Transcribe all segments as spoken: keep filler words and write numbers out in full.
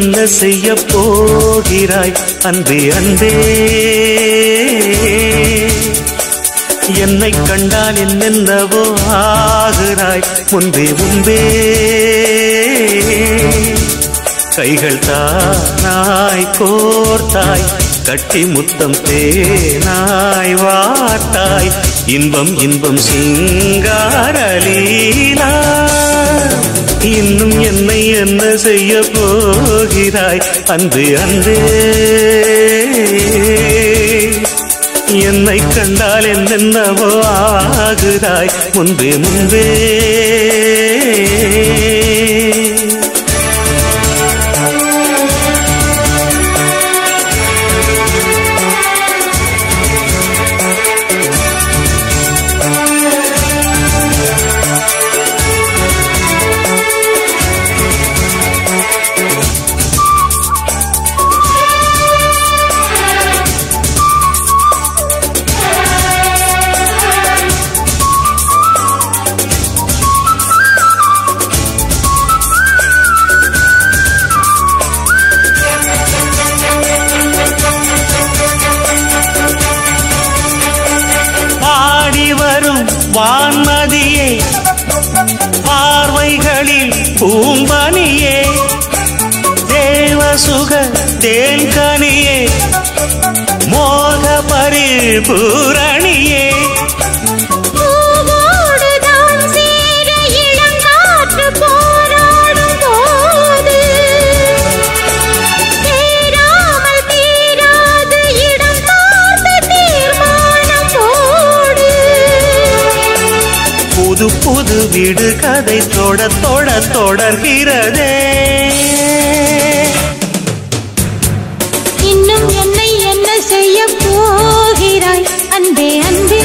என்ன செய்ய போகிறாய் அன்பே அன்பே என்னை கண்டால் என்னென்னவோ ஆகிறாய் முன்பே முன்பே கைகள் தானாய் கோர்த்தாய் கட்டி முத்தம் தேனாய் வார்த்தாய் இன்பம் இன்பம் சிங்காரலீலா இன்னும் என்னை என்ன செய்ய போகிறாய் அன்பே அன்பே என்னை கண்டால் என்னென்னவோ ஆகிறாய் முன்பே முன்பே வான்மதியே பார்வைகளில் பூம்பனியே தேவசுக தேன்கனியே மோக பரிபூரணியே புது புது வீடு கதை தொட தொட தொடர்கிறதே இன்னும் என்னை என்ன செய்ய போகிறாய் அன்பே அன்பே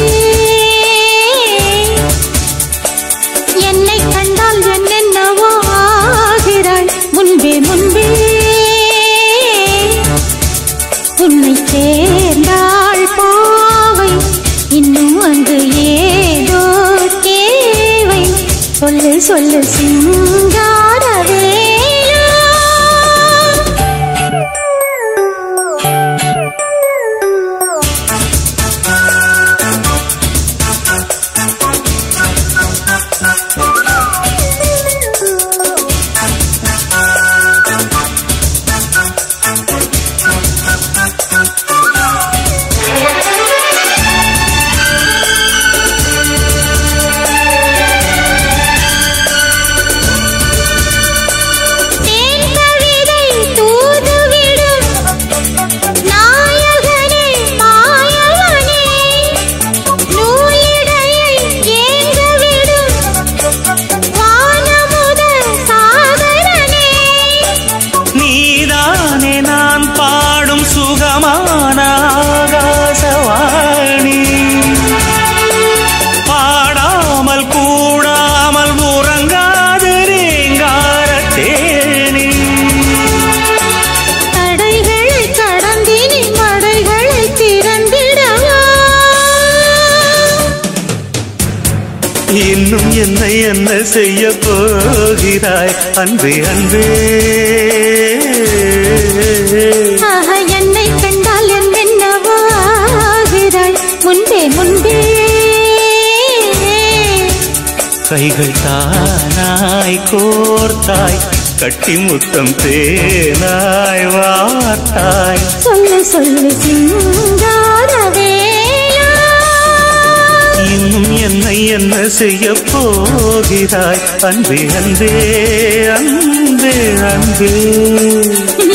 என்னை கண்டால் என்னென்னவோ ஆகிறாய் முன்பே முன்பே உன்னை சேர்ந்தாள் பாவை இன்னும் அங்கு ஏதோ சொல்லு சொல்லு சிங்காரவே ஆகாசவாணி பாடாமல் கூடாமல் உறங்காது ரீங்காரத்தேனி தடைகளை கடந்தினி மடைகளை திறந்திடவா இன்னும் என்னை என்ன செய்ய போகிறாய் அன்பே அன்பே என்னை கண்டால் என்னென்னவோ ஆகிறாய் முன்பே முன்பே கைகள் தானாய் கோர்த்தாய் கட்டி முத்தம் தேனாய் வார்த்தாய் சொல்லு சொல்லு சிங்காரவே இன்னும் என்னை என்ன செய்ய போகிறாய் அன்பே அன்பே அன்பே அன்பே